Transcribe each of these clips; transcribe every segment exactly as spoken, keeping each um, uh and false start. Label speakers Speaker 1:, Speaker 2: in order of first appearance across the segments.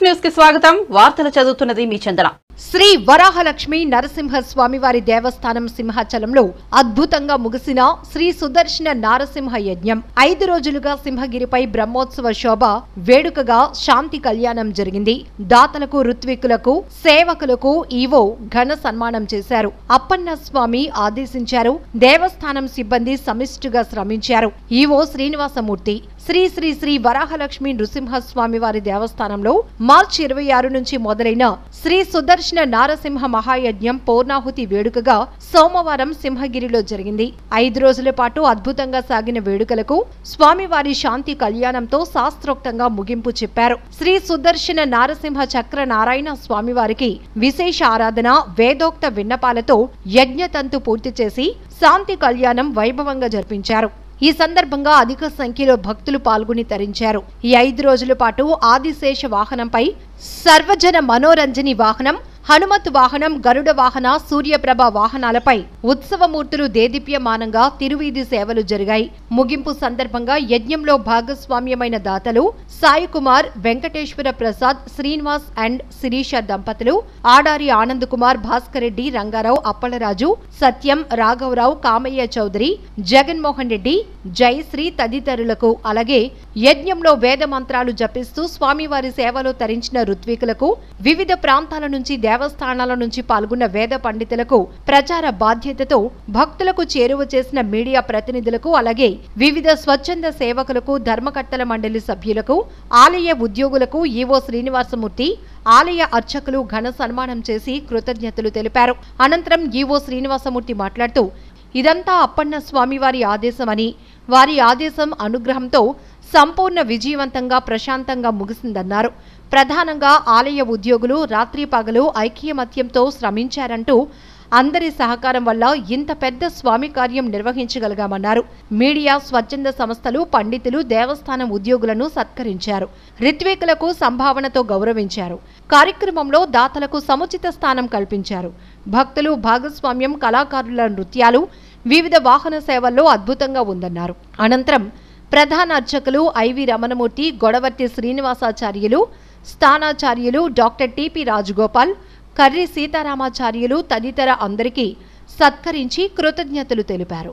Speaker 1: News కి స్వాగతం. వార్తలు చదువుతున్నది మీ చందన.
Speaker 2: శ్రీ వరాహలక్ష్మి నరసింహ స్వామివారి దేవస్థానం సింహాచలంలో అద్భుతంగా ముగిసిన శ్రీ సుదర్శన నారసింహ యజ్ఞం. ఐదు రోజులుగా సింహగిరిపై బ్రహ్మోత్సవ శోభ వేడుకగా శాంతి కళ్యాణం జరిగింది. దాతలకు, ఋత్వికులకు, సేవకులకు ఈవో ఘన సన్మానం చేశారు. అప్పన్న స్వామి ఆదేశించారు. దేవస్థానం సిబ్బంది సమిష్టిగా శ్రమించారు. ఈవో శ్రీనివాసమూర్తి శ్రీ శ్రీ శ్రీ వరాహలక్ష్మి నృసింహస్వామి వారి దేవస్థానంలో మార్చి ఇరవై ఆరు నుంచి మొదలైన శ్రీ సుదర్శన నారసింహ మహాయజ్ఞం పూర్ణాహుతి వేడుకగా సోమవారం సింహగిరిలో జరిగింది. ఐదు రోజుల పాటు అద్భుతంగా సాగిన వేడుకలకు స్వామివారి శాంతి కళ్యాణంతో శాస్త్రోక్తంగా ముగింపు చెప్పారు. శ్రీ సుదర్శన నారసింహ చక్ర నారాయణ స్వామివారికి విశేష ఆరాధన, వేదోక్త విన్నపాలతో యజ్ఞతంతు పూర్తి చేసి శాంతి కళ్యాణం వైభవంగా జరిపించారు. ఈ సందర్భంగా అధిక సంఖ్యలో భక్తులు పాల్గొని తరించారు. ఈ ఐదు రోజుల పాటు ఆదిశేష వాహనంపై సర్వజన మనోరంజని వాహనం, హనుమత్ వాహనం, గరుడ వాహన, సూర్యప్రభ వాహనాలపై ఉత్సవమూర్తులు దేదీప్యమానంగా తిరువీధి సేవలు జరిగాయి. ముగింపు సందర్భంగా యజ్ఞంలో భాగస్వామ్యమైన దాతలు సాయి కుమార్, వెంకటేశ్వర ప్రసాద్, శ్రీనివాస్ అండ్ శిరీష దంపతులు, ఆడారి ఆనంద్ కుమార్, భాస్కర్ రెడ్డి, రంగారావు, అప్పలరాజు, సత్యం, రాఘవరావు, కామయ్య చౌదరి, జగన్మోహన్ రెడ్డి, జయశ్రీ తదితరులకు, అలాగే యజ్ఞంలో వేద మంత్రాలు జపిస్తూ స్వామివారి సేవలో తరించిన ఋత్వికులకు, వివిధ ప్రాంతాల నుంచి దేవస్థానాల నుంచి పాల్గొన్న వేద పండితులకు, ప్రచార బాధ్యతతో భక్తులకు చేరువ చేసిన మీడియా ప్రతినిధులకు, అలాగే వివిధ స్వచ్ఛంద సేవకులకు, ధర్మకర్తల మండలి సభ్యులకు, ఆలయ ఉద్యోగులకు ఈవో శ్రీనివాసమూర్తి, ఆలయ అర్చకులు ఘన సన్మానం చేసి కృతజ్ఞతలు తెలిపారు. అనంతరం ఈవో శ్రీనివాసమూర్తి మాట్లాడుతూ ఇదంతా అప్పన్న స్వామివారి ఆదేశమని, వారి ఆదేశం అనుగ్రహంతో సంపూర్ణ విజయవంతంగా ప్రశాంతంగా ముగిసిందన్నారు. ప్రధానంగా ఆలయ ఉద్యోగులు రాత్రి పగలు ఐక్యమత్యంతో శ్రమించారంటూ అందరి సహకారం వల్ల ఇంత పెద్ద స్వామి కార్యం నిర్వహించగలిగామన్నారు. మీడియా, స్వచ్ఛంద సంస్థలు, పండితులు దేవస్థానం ఉద్యోగులను సత్కరించారు. ఋత్వికులకు సంభావనతో గౌరవించారు. కార్యక్రమంలో దాతలకు సముచిత స్థానం కల్పించారు. భక్తులు భాగస్వామ్యం, కళాకారుల నృత్యాలు, వివిధ వాహన సేవల్లో అద్భుతంగా ఉందన్నారు. అనంతరం ప్రధాన అర్చకులు ఐవి రమణమూర్తి, గొడవర్తి శ్రీనివాసాచార్యులు, స్థానాచార్యులు డాక్టర్ టిపి రాజగోపాల్, కర్రి సీతారామాచార్యులు తదితర అందరికీ సత్కరించి కృతజ్ఞతలు తెలిపారు.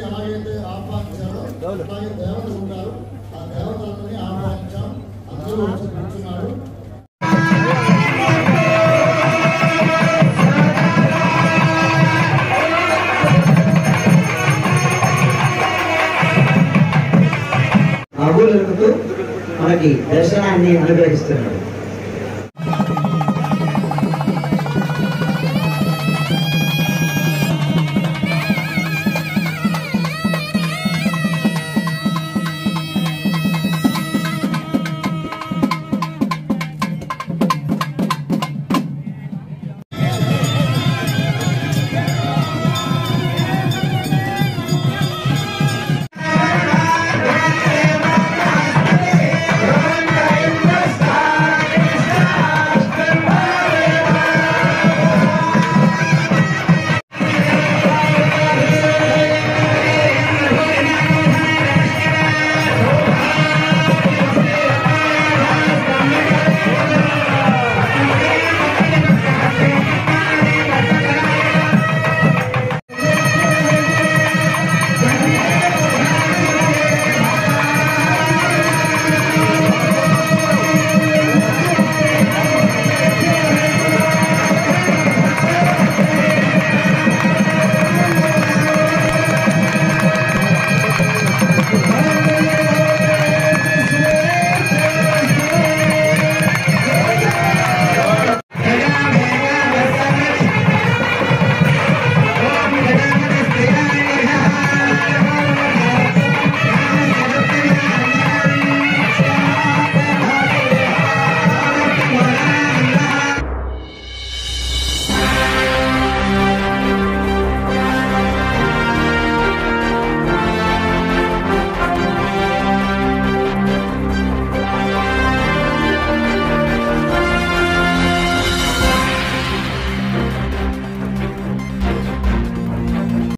Speaker 3: ఎలాగైతే ఆహ్వానించారో అలాగే దేవతలు ఉంటారు. ఆ దేవతలని ఆహ్వానించాం. అందరూ వచ్చి కూర్చున్నారు.
Speaker 4: అగులుతూ మనకి దర్శనాన్ని అనుగ్రహిస్తున్నాడు.